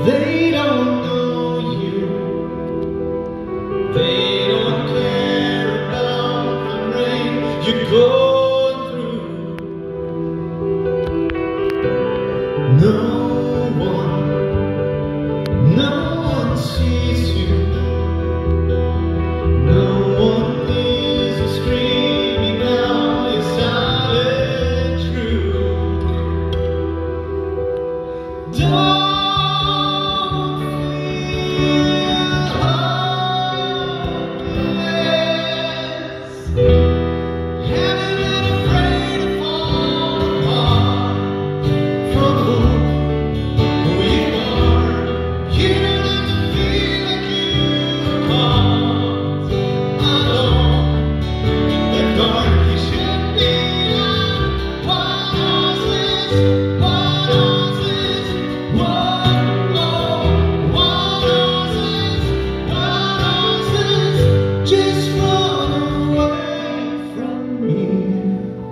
They don't know you. They don't care about the rain you're going through. No one sees you. No one hears you screaming out your silent truth. Don't feel hopeless. Haven't been afraid to fall apart from who you are. You don't have to feel like you are alone in the dark. You should be out. Wild horses, wild horses, wild horses, wild horses. Just run away from me.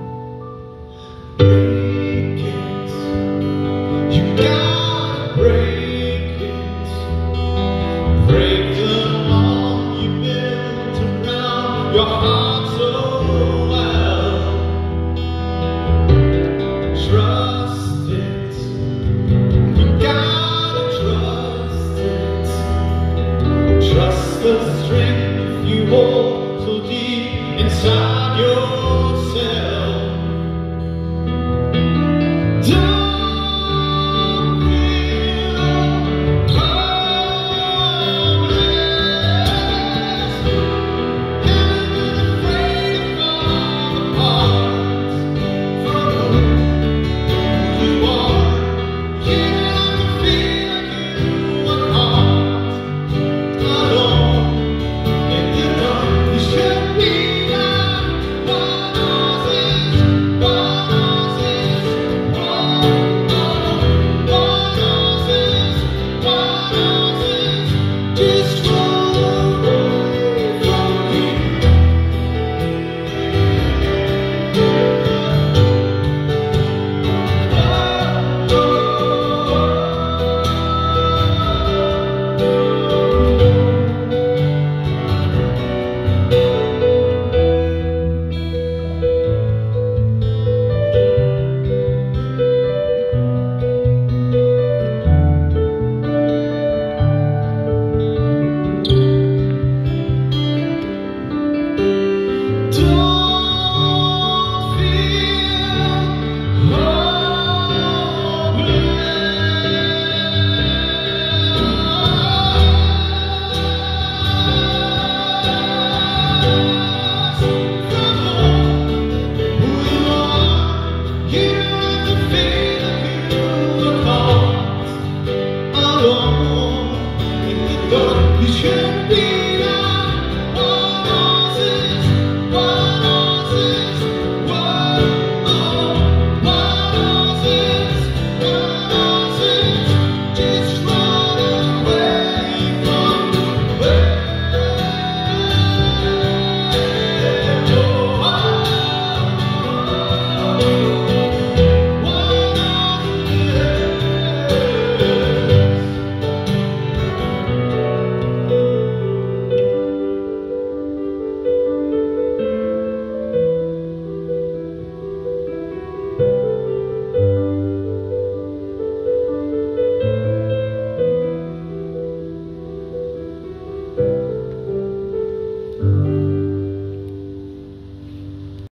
Break it. You gotta break